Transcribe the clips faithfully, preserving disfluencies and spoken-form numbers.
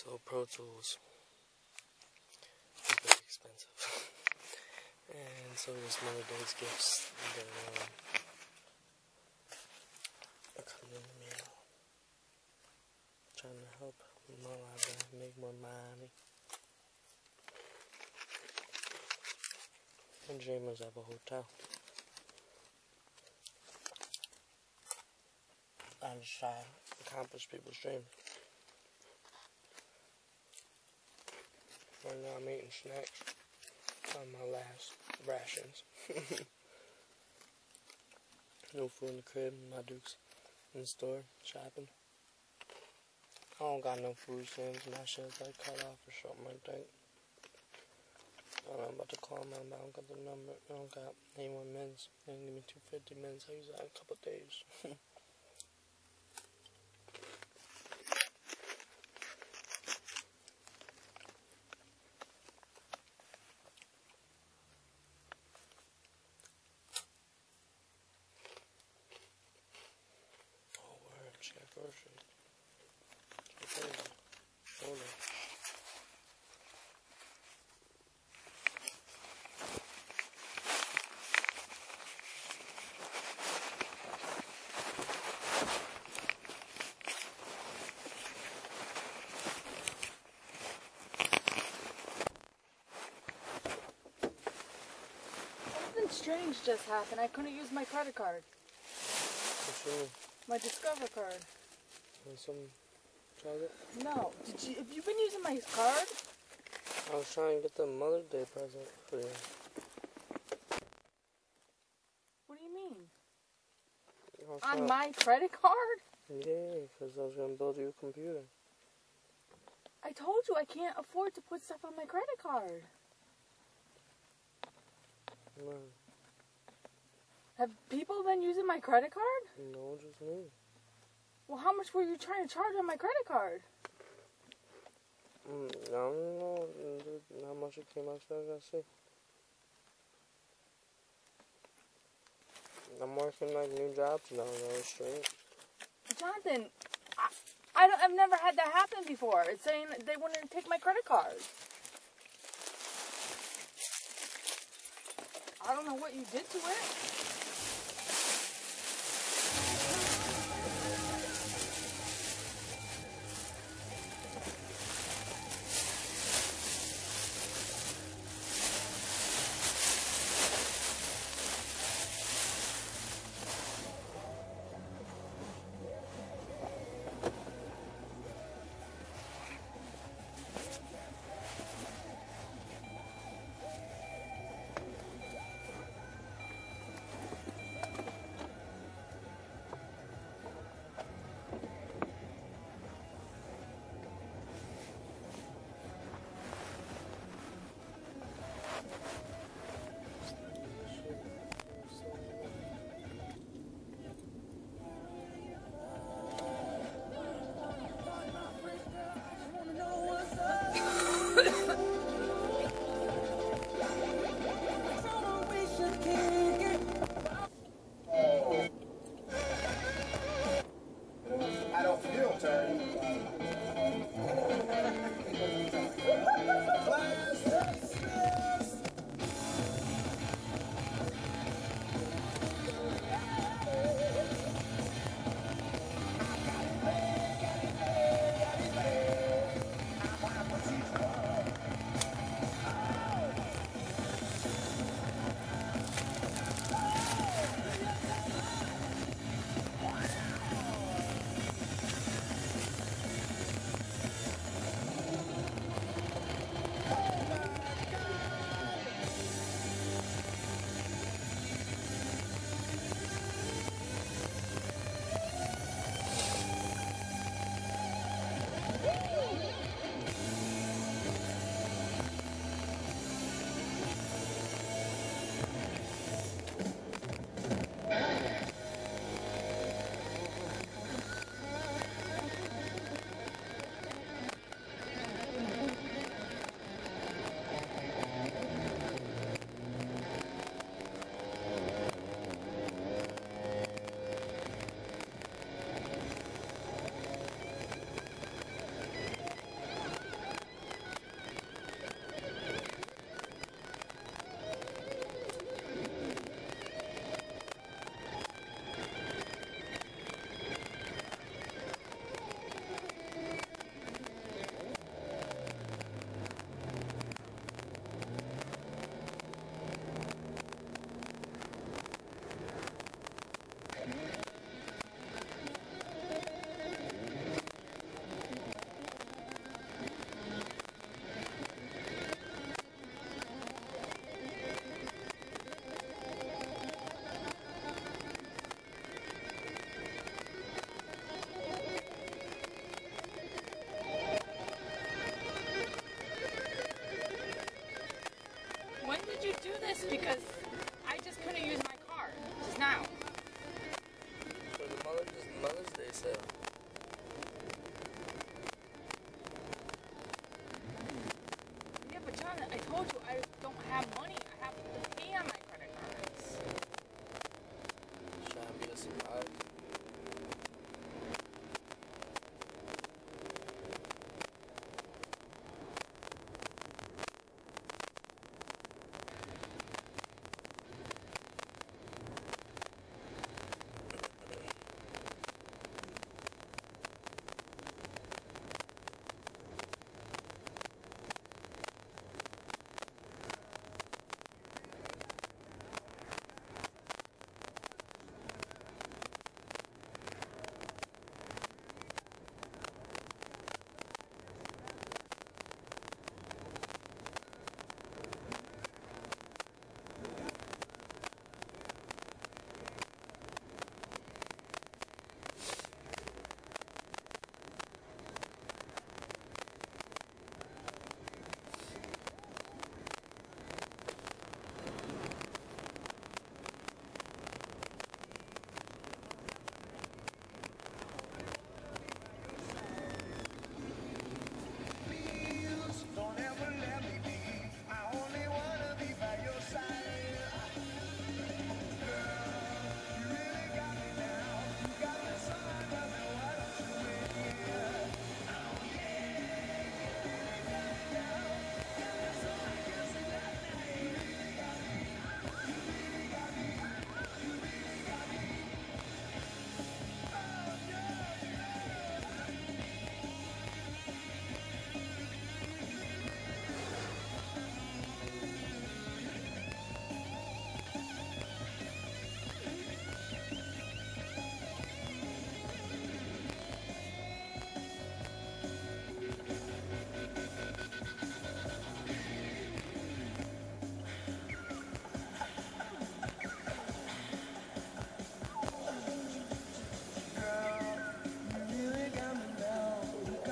So Pro Tools is very expensive. And so there's Mother Day's gifts that um, are coming in the mail. Trying to help my library make more money. And dreamers have a hotel. I'm just trying to accomplish people's dreams. Right now I'm eating snacks on my last rations. No food in the crib, my Duke's in the store, shopping. I don't got no food stamps, my shit's like cut off or something like that. I don't know, I'm about to call mine, but I don't got the number. I don't got eighty-one minutes. They can give me two hundred fifty minutes. I use that in a couple of days. Oh, word. She got groceries. Hold on. Hold on. Something strange just happened. I couldn't use my credit card. What's your name? My Discover card. Want some chocolate? No. Did you? Have you been using my card? I was trying to get the Mother's Day present for you. What do you mean? I was On trying- my credit card? Yeah, because I was going to build you a computer. I told you I can't afford to put stuff on my credit card. No, Have people been using my credit card? no, just me. Well, how much were you trying to charge on my credit card? Mm, I don't know how much it came out, so I gotta see. I'm working like new jobs now, though, straight. Jonathan, I, I don't, I've never had that happen before. It's saying that they wanted to take my credit card. I don't know what you did to it.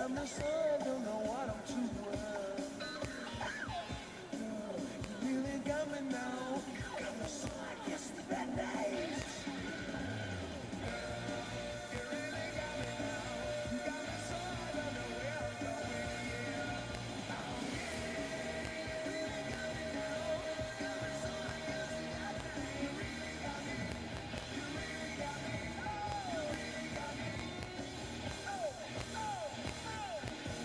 Got my son, don't know what I'm too well. You really got me now. Got my son, I guess the bad days. You really got me now. You got my son, I don't know where I'm going. Yeah. Oh yeah. You really got me now. Got my son, I guess the bad days. You really got me. You really got me. Oh, you really got me. Oh, oh, oh.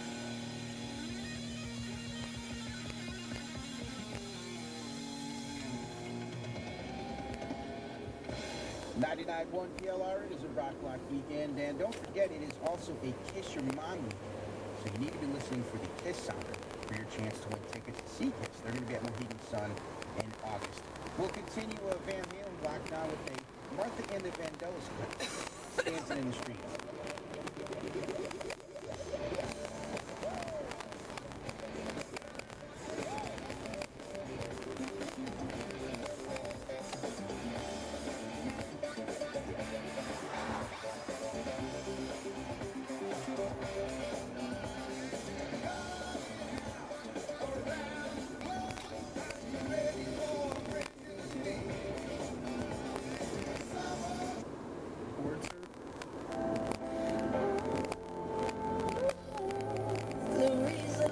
ninety-nine point one P L R, it is a Rock Block weekend, and don't forget, it is also a Kiss Your Mom weekend. So you need to be listening for the Kiss sounder for your chance to win tickets to see Kiss. They're going to be at Mohegan Sun in August. We'll continue uh, Van Halen block now with a Martha and the Vandellas clip, Dancing in the Streets. The reason